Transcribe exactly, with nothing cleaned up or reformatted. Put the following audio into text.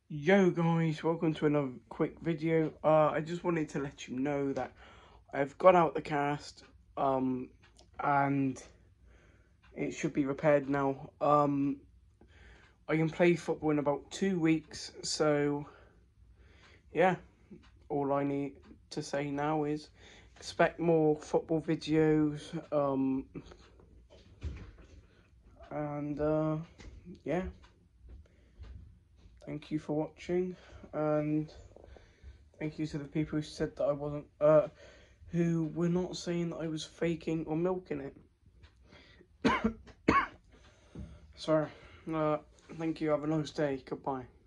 Yo guys, welcome to another quick video. Uh, I just wanted to let you know that I've got out the cast, um, and it should be repaired now. Um, I can play football in about two weeks, so yeah, all I need to say now is expect more football videos, um, and uh, yeah. Thank you for watching, and thank you to the people who said that I wasn't, uh, who were not saying that I was faking or milking it. Sorry. Uh, thank you. Have a nice day. Goodbye.